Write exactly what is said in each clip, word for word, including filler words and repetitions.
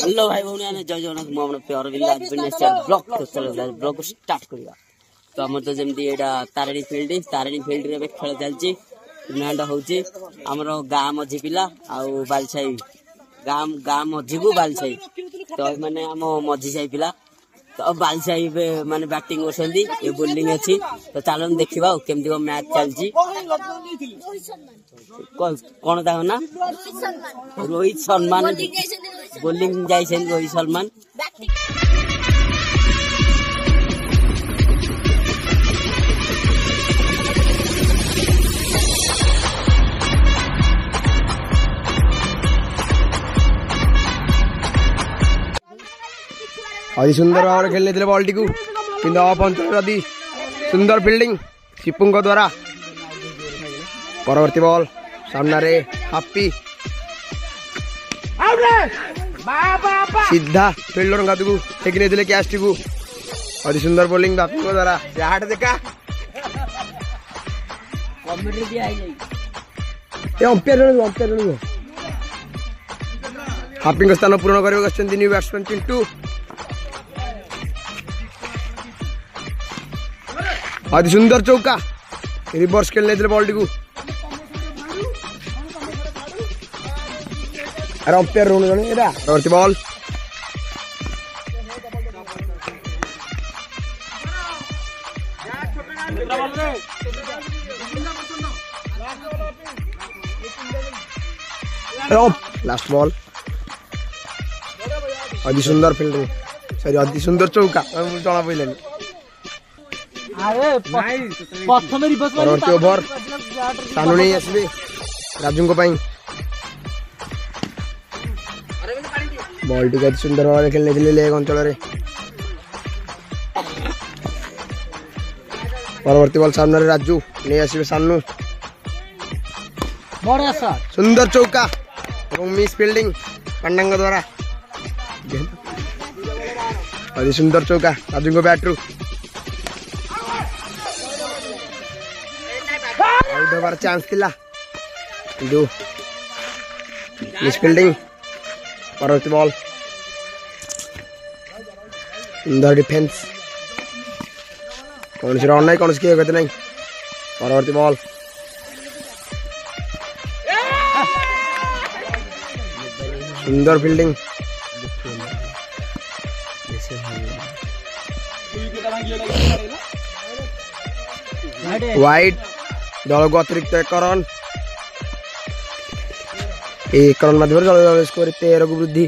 Hello भाई भौणी मैंने जय जगन्नाथ मुझे प्योर ब्लॉक ब्लॉक स्टार्ट करवा तो आम तो जमी यहाँ तारिणी फिल्ड तारिणी फिल्ड रे खेल चलती टूर्णामेंट होची आमर गाँ मझी पिला आउ बालसाई गाँ गाँ मझी को बालसाई तो मैंने आम मझी साई पिला तो बालसाई माने बैटिंग करछंती ये बोलिंग अच्छी तो चलो देखा केमती मैच चलती कौन था ना रोहित शर्मा बोलिंग जाइए रोहित शर्मा अति सुंदर भाव खेल बॉल टी कि अफ अंचल अति सुंदर फील्डिंग शिपू द्वारा परवर्ती बॉल सामने हापी सीधा फील्डर को टेक नहीं कैच टी को अति सुंदर बॉलिंग बापी द्वारा जहाट देखा अंपायर अंपायर हापी स्थान पूर्ण करने न्यू बैट्समैन चिंटू अति सुंदर चौका रिवर्स खेलने बॉल टी को अरे अंपायर रोन जन बॉल लास्ट बॉल अति सुंदर फील्डिंग सॉरी अति सुंदर चौका जना पड़े परवर्ती ओभर सानू नहीं आसबे राजू को बॉल टी सुंदर भाव खेलने लेग अंचल परवर्ती बॉल सामने राजू नहीं आसबे सानू सुंदर चौका और मिस फील्डिंग पांडा द्वारा अति सुंदर चौका राजू को बैट्रु आउट चांस थिला मिस फील्डिंग परवर्ती बॉल सुंदर डिफेंस कौन सी रन नहीं कौन सी कहते नहीं परवर्ती बॉल सुंदर फील्डिंग वाइड दल को अतिरिक्त एक रन एक रन मध्य दल स्कोर तेरह को वृद्धि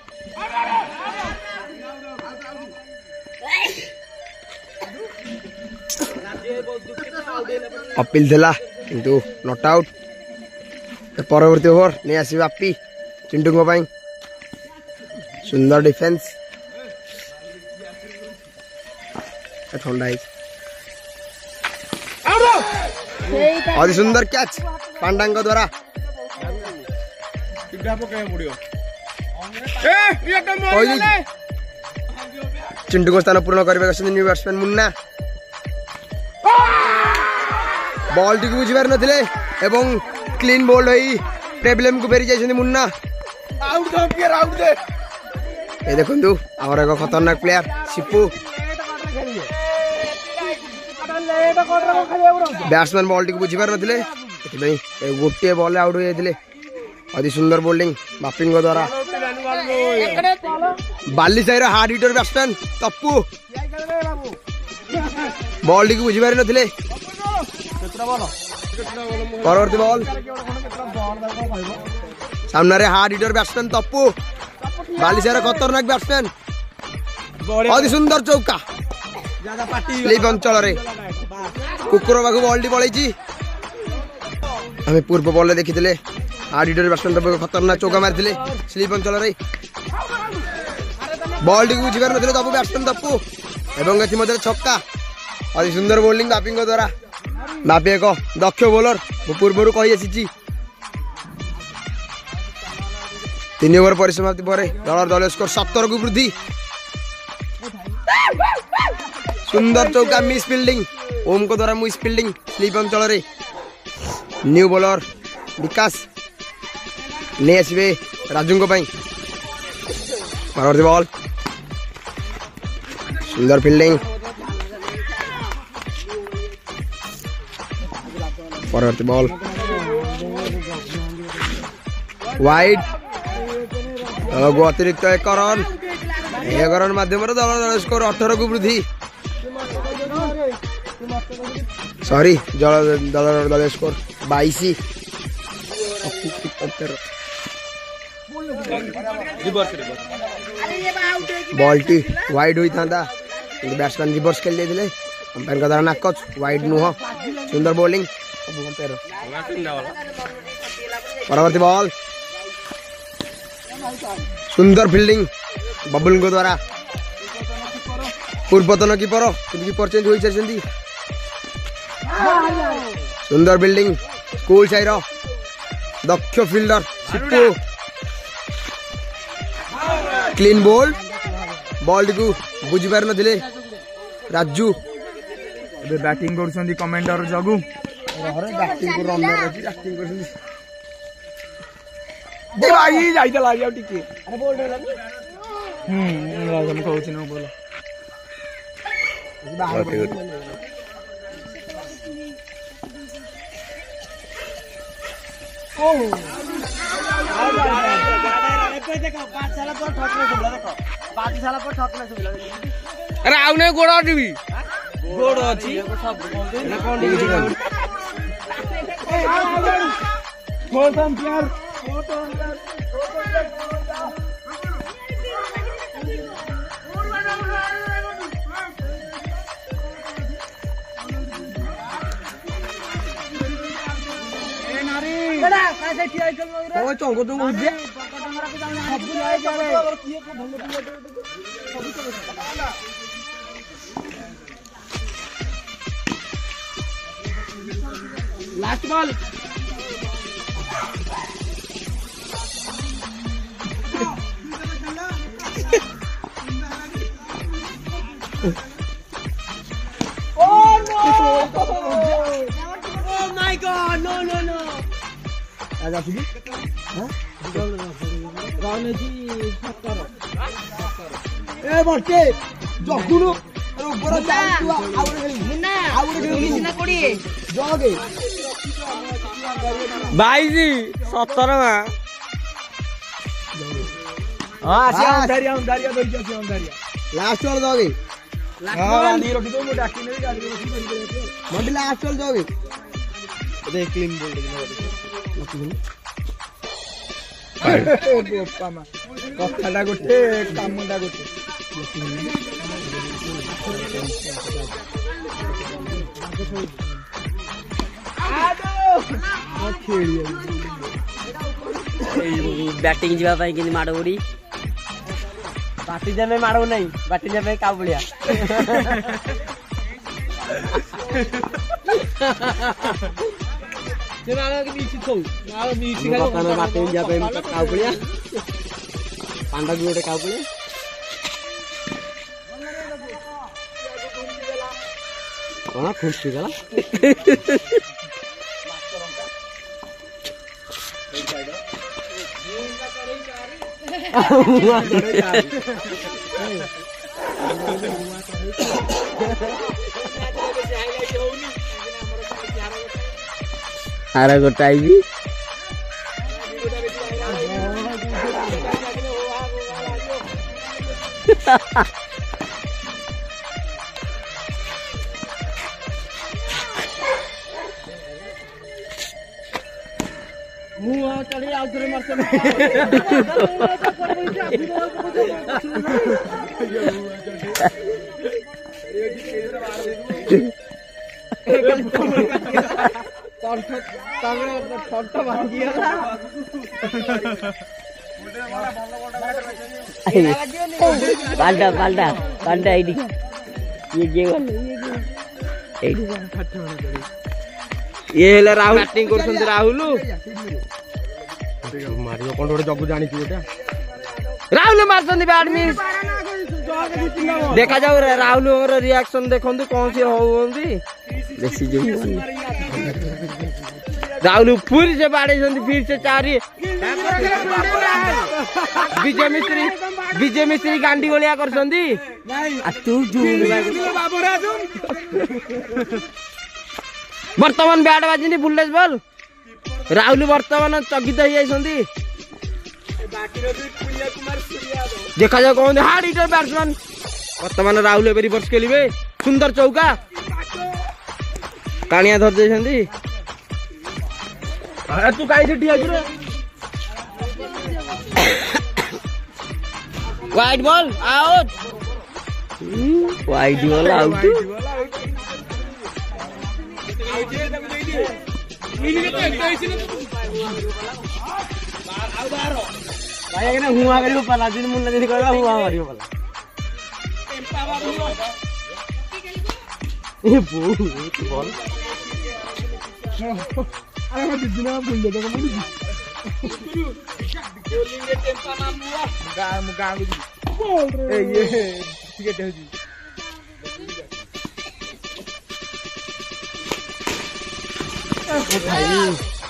अपील थिला किंतु नॉट आउट परवर्ती ओवर नहीं आसी बापी चिंटू को पाई सुंदर डिफेंस ठंडा अति सुंदर कैच पांडा द्वारा चिंटू को स्थान पूर्ण करने न्यू बैट्समैन मुन्ना बॉल टी बुझीपार नथिले एवं क्लीन बोल्ड होई प्रॉब्लम को फेरी जाइछन मुन्ना आउट दे प्लेयर आउट दे ए देखंतु हमर एक खतरनाक प्लेयर शिपू बैट्समैन बॉल टी बुझीपार नथिले गोटे बॉल आउट हो जाइथिले अति सुंदर बॉलिंग बापी द्वारा बाली साइर hard hitter batsman Tappu ball टी बुझीपार नथिले परवर्ती बॉल सामने हार्ड हिटर बैट्समैन तप्पू बाली साइर खतरनाक बैट्समैन अति सुंदर चौका स्लीप अंचल कुकुर पाख बॉल टी पलैची आम पूर्व बॉल देखी हार्ड हिटर बैट्समैन तप्पू खतरनाक चौका मारी स्लीप अंचल बॉल टी बुझीपार नथिले तप्पू बैट्समैन तप्पू एवं एथि छक्का अति सुंदर बॉलिंग बापी द्वारा बापी एक दक्ष बोलर पूर्व कही आसी तीन ओवर परिसमाप्ति पर दल दल स्कोर सत्तर को वृद्धि सुंदर चौका मिस फील्डिंग ओम को द्वारा मिस फील्डिंग स्लीप अंचल न्यू बॉलर विकास नहीं आसबे राजू परवर्ती बॉल सुंदर फील्डिंग परवर्ती बॉल वाइड दलको अतिरिक्त एक रन एक रन माध्यम दल स्कोर अठारह को वृद्धि सॉरी दल दल स्कोर बाईस बॉल टी वाइड होता बैट्समैन रिवर्स खेल देते अंपायर का द्वारा नाकच वाइड नुह सुंदर बॉलिंग परवर्ती बॉल सुंदर फील्डिंग बबुल को द्वारा पूर्वतन कीपर कीपर चेंज हो सारी सुंदर फील्डिंग स्कूल साइर दक्ष fielder Sippu clean ball ball को बुझी पार नथिले राजू ଏବେ ବ୍ୟାଟିଂ କରୁଛନ୍ତି କମେଣ୍ଡର ଜଗୁ बैटिंग को रन रखी बैटिंग कर ଦେ ଭାଇ ଯାଇଥିଲା ଆଜି ଆଉ ଟିକେ ଆରେ ବୋଲ୍ ରେ ଲାଗି ହୁଁ ମୁଁ କହୁଛି ନା ବୋଲ अरे आउ नहीं गोड़ अटबी ଗୋଡ଼ ଅଛି चौको तो last ball Oh no! Oh my God! No no no! आज आसुगी हां राउंड जी सत्तर ए बटे जगुनु अरे ऊपर चालू आउट खेली मुन्ना आउट खेली सिना कोडी जगे बाईस सत्तर मा हां आसी अंधारिया अंधारिया दोई आसी अंधारिया लास्ट वाला जगे हां गाड़ी रखी दो मो डाकी ने गाड़ी रखी मंडी लास्ट वाला जगे देख क्लीन बोल्ड कथाटा गोटे कामटा गोटे बैटिंग जीवा पाई कि माड़ उड़ी बाटी जामे मारो नहीं बाटी जामे काबुलिया पांडा भी गोटे काबुलिया कौन खुशी गला हारा गोटाई भी मुआ चढ़ी आउ थरे मारते पाल्टा पाल्टा पाल्टा आईडी ये ये ये हेला राहुल बैटिंग करछन राहुल मारियो कोन गोटे जगु जानि गोटे राहुल मारछन बैट मिस देखा जाऊ राहुल और रिएक्शन देखंतु कौन सी होउंदी बेसी जो राहुल फिर से बाड़े फिर से चारि विजय मिस्त्री विजय मिस्त्री गांडी गोलिया कर बर्तमान बैट बाजी बुलेट बॉल राहुल बर्तमान चकित हो देखा जाओ कौन हार्ड हिटर बैट्समैन बर्तमान राहुल एवं रिवर्स खेलिए सुंदर चौका कानिया धर तू कहीं white ball out white ball out हुआ करियो पला दिन मुन्ना दिन कहबा हुआ मारियो पला ए बहुत बॉल अरे मैं दिना बोल दे तो बोल दी बोलिंग के टेम्पा मामुआ गाम गाम बोल रे ए ये ठीक है जी ओ भाई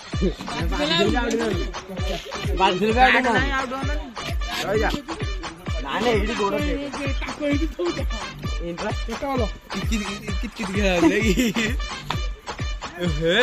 बाल फिर बैठ नहीं आउट होना रह जा नाने इडी गोड़ दे ताको इडी तो इंट्रा चलो कित कित कित गया लेगी ए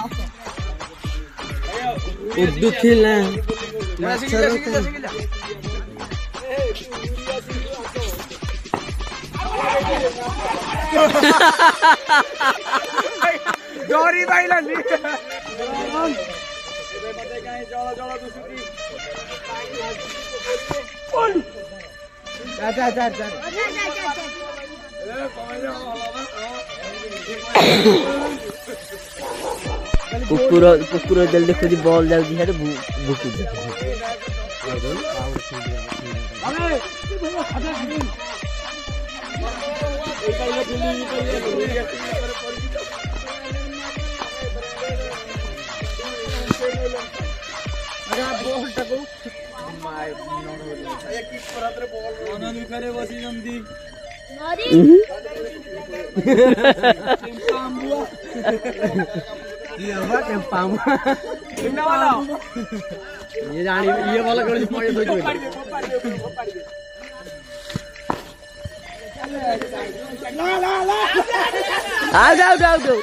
उर्दू खेलना डोरी भाई लगी अच्छा अच्छा अच्छा कुकुर कुकुर जल देखो जी बॉल जाउची हेड भुकी बॉल टाको माय एक किस परत बॉल नन करे बसी जंदी ये जानी ये वाला कर पड़े दो ला ला ला आ जाओ जाओ जाओ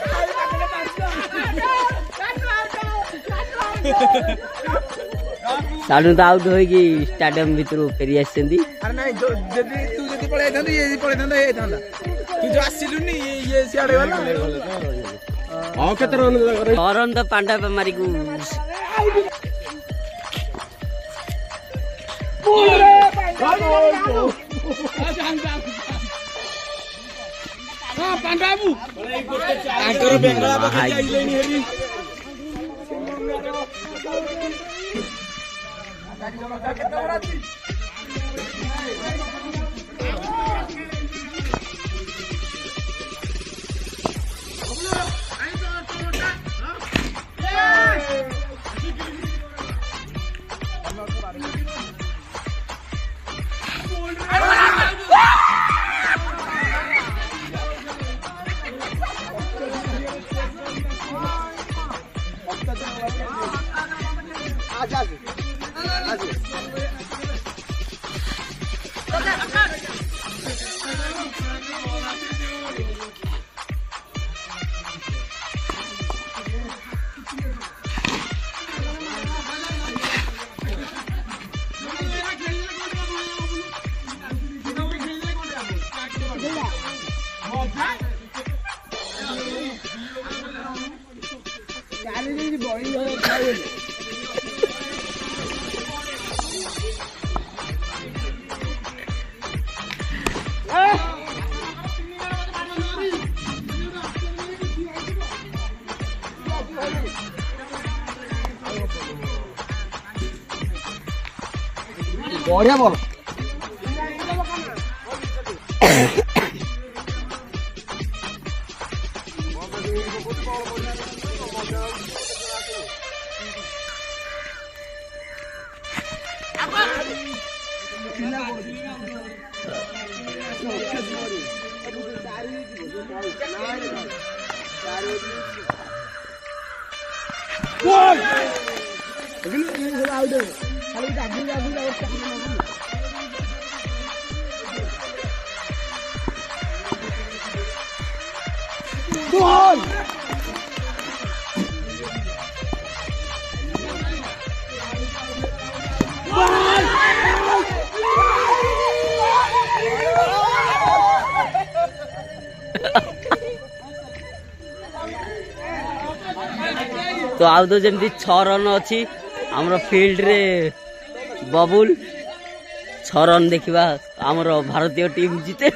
साडू तो आउट होगी स्टेडियम भीतर फेरी आछंदी अरे नहीं जो जदी तू जदी पळे थांदा ये पळे थांदा ए थांदा तू जो आसिलुनी ये ये सियाडे वाला हां केते रन रन तो पांडा पे मारी को हां पांडा बाबू आकर बेंगला बखा जाइलेनी हेरी बढ़िया बॉल तो आउ तो जमी छ रन अच्छी आमर फिल्ड रे बबुल छ रन देखा आमर भारतीय टीम जीते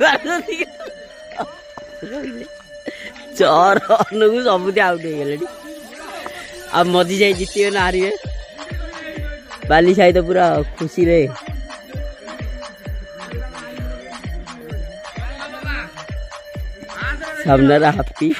छ रन को सबुति आउट हो गले आ मजी जाई जीते ना हारे बाली साई तो पूरा खुशी रे सामने हाथी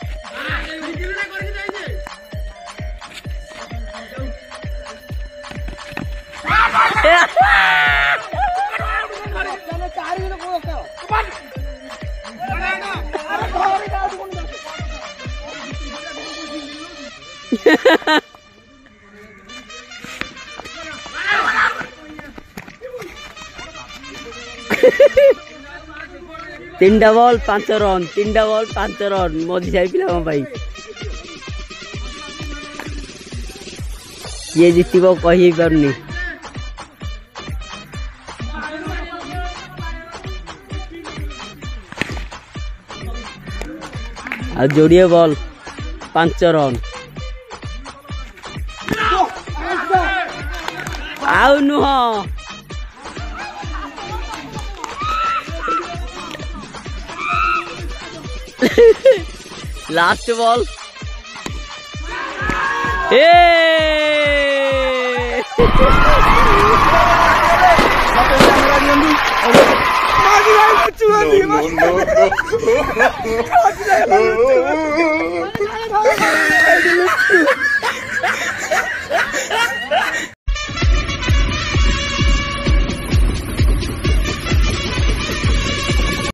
तीन बॉल पांच रन तीन बॉल पांच रन मजी जाई पिला भाई ये जीतबो कहि परनी आ जोड़िए बॉल पांच रन आउ नुह लास्ट बॉल ए no, no, no.